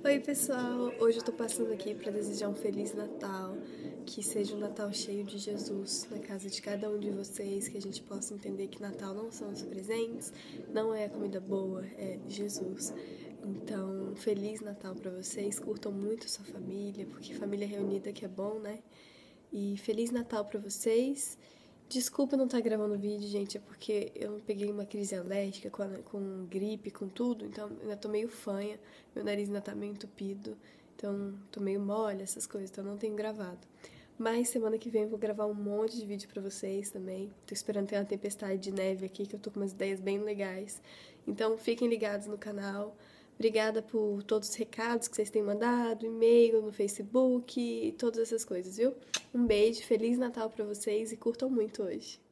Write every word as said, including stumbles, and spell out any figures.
Oi pessoal, hoje eu tô passando aqui para desejar um Feliz Natal, que seja um Natal cheio de Jesus na casa de cada um de vocês, que a gente possa entender que Natal não são os presentes, não é a comida boa, é Jesus. Então, Feliz Natal para vocês, curtam muito sua família, porque família reunida que é bom, né? E Feliz Natal para vocês. Desculpa não estar gravando vídeo, gente, é porque eu peguei uma crise alérgica com, a, com gripe, com tudo, então eu ainda tô meio fanha, meu nariz ainda tá meio entupido, então tô meio mole, essas coisas, então não tenho gravado. Mas semana que vem eu vou gravar um monte de vídeo pra vocês também. Tô esperando ter uma tempestade de neve aqui, que eu tô com umas ideias bem legais. Então fiquem ligados no canal. Obrigada por todos os recados que vocês têm mandado, e-mail, no Facebook, todas essas coisas, viu? Um beijo, Feliz Natal pra vocês e curtam muito hoje.